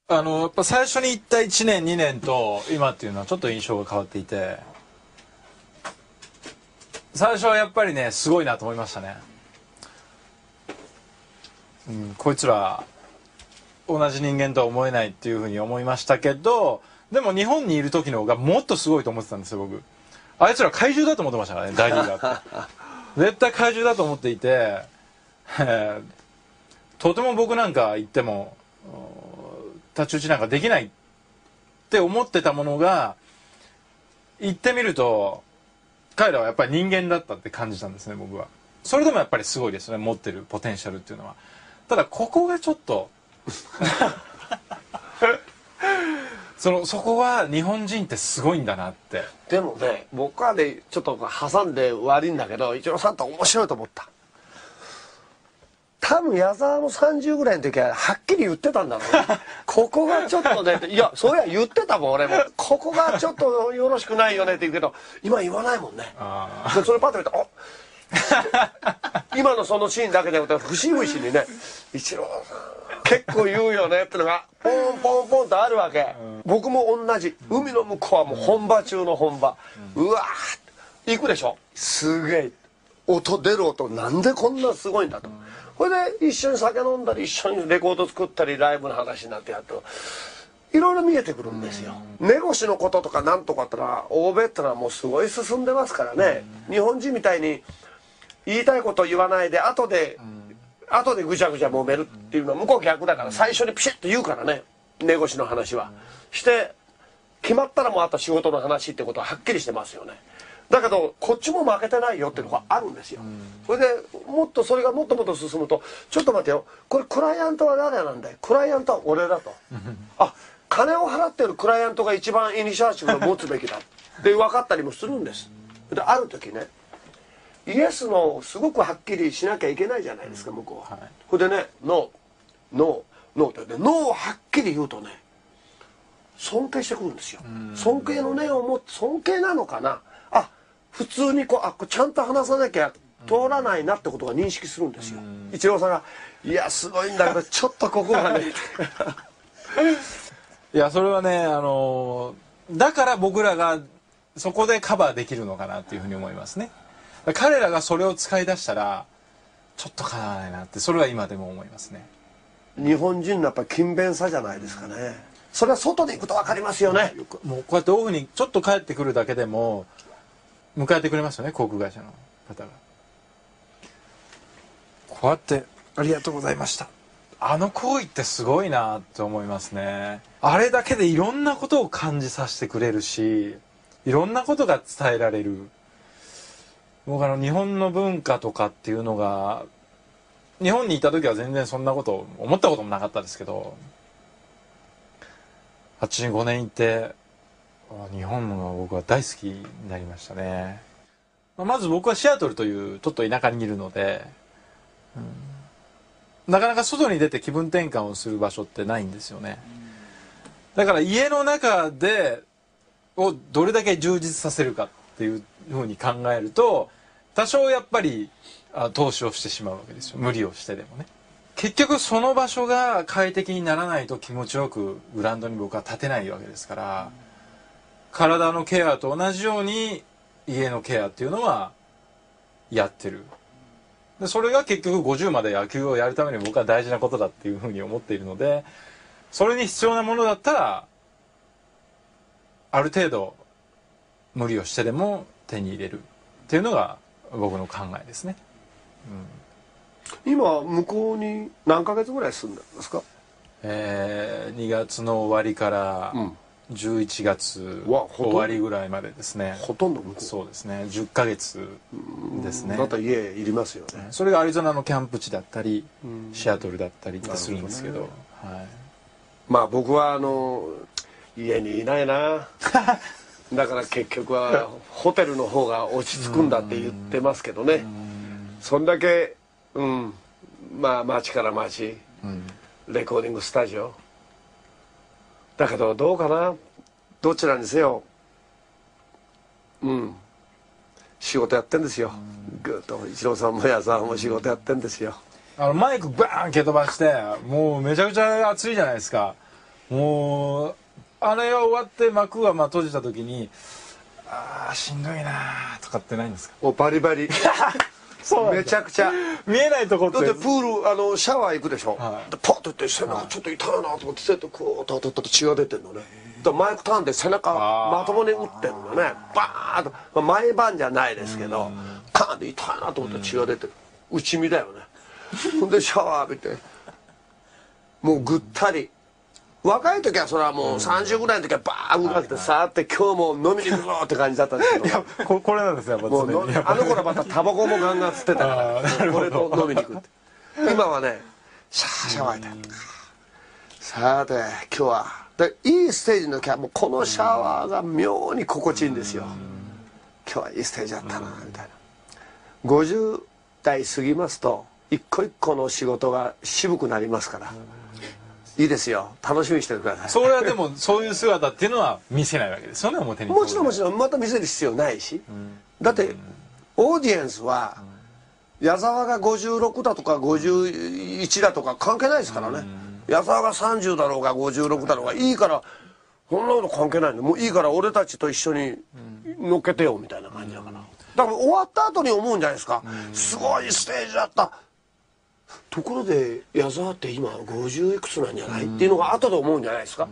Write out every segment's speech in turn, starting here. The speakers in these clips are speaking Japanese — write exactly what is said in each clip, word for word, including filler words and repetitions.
あのやっぱ最初に行ったいちねんにねんと今っていうのはちょっと印象が変わっていて、最初はやっぱりねすごいなと思いましたね。うん、こいつら同じ人間とは思えないっていうふうに思いましたけど、でも日本にいる時の方がもっとすごいと思ってたんですよ僕。あいつら怪獣だと思ってましたからね、大リーガーって絶対怪獣だと思っていて、とても僕なんか行っても太刀打ちなんかできないって思ってたものが行ってみると彼らはやっぱり人間だったって感じたんですね僕は。それでもやっぱりすごいですね、持ってるポテンシャルっていうのは。ただここがちょっとそのそこは日本人ってすごいんだなって。 でもね、僕はねちょっと挟んで悪いんだけど、イチローさんって面白いと思った。多分矢沢もさんじゅうぐらいの時ははっきり言ってたんだろうねここがちょっとね、いやそういや言ってたもん俺も、ここがちょっとよろしくないよねって言うけど今言わないもんね。でそれパッと見て、あ今のそのシーンだけじゃなくて節々にね、イチローさん結構言うよねってのがポンポンポンとあるわけ、うん、僕も同じ。海の向こうはもう本場中の本場、うん、うわー行くでしょ、すげえ音出る音なんでこんなすごいんだと、これで一緒に酒飲んだり一緒にレコード作ったりライブの話になってやるといろいろ見えてくるんですよ。ネゴシのこととかなんとかってのは欧米ってのはもうすごい進んでますからね。日本人みたいに言いたいこと言わないで後で後でぐちゃぐちゃ揉めるっていうのは向こう逆だから、最初にピシッと言うからね、ネゴシの話はして決まったらもうあと仕事の話ってことははっきりしてますよね。だけどこっちも負けてないよっていうのがあるんですよ。それでもっとそれがもっともっと進むと、ちょっと待てよ、これクライアントは誰なんだよ、クライアントは俺だとあ、金を払ってるクライアントが一番イニシアチブを持つべきだって分かったりもするんです。である時ね、イエスのすごくはっきりしなきゃいけないじゃないですか向こうは。それでね、ノーノーノーってノーをはっきり言うとね尊敬してくるんですよ。尊敬の念を持って、尊敬なのかな、あ普通にこう、あちゃんと話さなきゃ通らないなってことが認識するんですよ。イチローさんが「いやすごいんだけどちょっとここがね」 いやそれはね、あのだから僕らがそこでカバーできるのかなっていうふうに思いますね。彼らがそれを使い出したらちょっとかなわないなって、それは今でも思いますね。 日本人のやっぱ勤勉さじゃないですかね。それは外で行くと分かりますよね。 もうこうやってオフにちょっと帰ってくるだけでも迎えてくれますよね、航空会社の方が。こうやって「ありがとうございました」、あの行為ってすごいなって思いますね。あれだけでいろんなことを感じさせてくれるし、いろんなことが伝えられる。僕あの日本の文化とかっていうのが日本にいた時は全然そんなこと思ったこともなかったですけど、あっちにごねんいて日本が僕は大好きになりましたね。まず僕はシアトルというちょっと田舎にいるので、うん、なかなか外に出て気分転換をする場所ってないんですよね。だから家の中でをどれだけ充実させるかっていうふうに考えると多少やっぱり投資をしてしまうわけですよ、無理をしてでもね。結局その場所が快適にならないと気持ちよくグラウンドに僕は立てないわけですから、体のケアと同じように家のケアっていうのはやってる。でそれが結局ごじゅうまで野球をやるために僕は大事なことだっていうふうに思っているので、それに必要なものだったらある程度無理をしてでも手に入れるっていうのが僕の考えですね。 うん、今向こうに何ヶ月ぐらい住んでるんですか？ えー、にがつの終わりからじゅういちがつ終わりぐらいまでですね。 ほとんど向こう。 そうですね、じゅっかげつですね。 だったら家いりますよね。 それがアリゾナのキャンプ地だったりシアトルだったりってするんですけど、どね、はい、 まあ僕はあの家にいないなだから結局はホテルの方が落ち着くんだって言ってますけどね。そんだけ、うん、まあ町から町、うん、レコーディングスタジオだけどどうかな、どちらにせよ、うん仕事やってんですよ。ぐっとイチローさんも矢沢も仕事やってんですよ。 あのマイクバーン蹴飛ばしてもうめちゃくちゃ熱いじゃないですか。 もうあれが終わって幕がまあ閉じた時にああしんどいなとかってないんですか？ もうバリバリそうめちゃくちゃ見えないとこってだってプールあのシャワー行くでしょ、 はい、 でパッと行って背中ちょっと痛いなと思って背とこう当たったと血が出てんのね。だからマイクターンで背中まともに打ってんのね。バーンと、まあ、毎晩じゃないですけどカーンで痛いなと思って血が出てる内身だよね。ほんでシャワー浴びてもうぐったり。若い時はそれはもうさんじゅうぐらいの時はバーン動かしてさーって今日も飲みに行くぞって感じだったんですけどいやここれなんですよやっぱもうのあの頃はまたタバコもガンガン吸ってたからこれと飲みに行くって今はねシャーシャワーでさて今日はでいいステージの時はもうこのシャワーが妙に心地いいんですよ。今日はいいステージだったなみたいな。ごじゅう代過ぎますと一個一個の仕事が渋くなりますからいいですよ楽しみにしててください。 それはでもそういう姿っていうのは見せないわけですよね表に。 もちろんもちろんまた見せる必要ないし、うん、だってオーディエンスは矢沢がごじゅうろくだとかごじゅういちだとか関係ないですからね、うん、矢沢がさんじゅうだろうがごじゅうろくだろうがいいからそんなこと関係ないのもういいから俺たちと一緒に乗っけてよみたいな感じだから、うん、だから終わった後に思うんじゃないですか、うん、すごいステージだったところで矢沢って今ごじゅういくつなんじゃない、うん、っていうのが後で思うんじゃないですか、うん、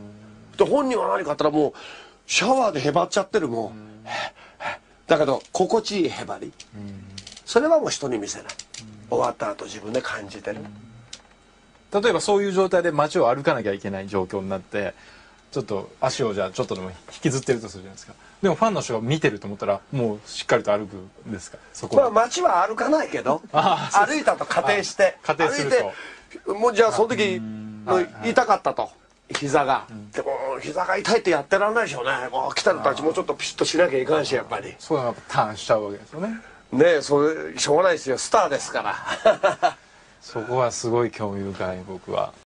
で本人は何かあったらもうシャワーでへばっちゃってるもう、うん、だけど心地いいへばり、うん、それはもう人に見せない、うん、終わった後自分で感じてる、 うん、例えばそういう状態で街を歩かなきゃいけない状況になってちょっと足をじゃあちょっとでも引きずってるとするじゃないですか。でもファンの人が見てると思ったらもうしっかりと歩くんですかそこ。 まあ街は歩かないけど歩いたと仮定して仮定するともうじゃあその時痛かったと膝が、うん、でも膝が痛いってやってらんないでしょうね。もう来た人たちもうちょっとピシッとしなきゃいかんしやっぱりそういうのやっぱターンしちゃうわけですよね。 ねえそれしょうがないですよスターですからそこはすごい興味深い僕は。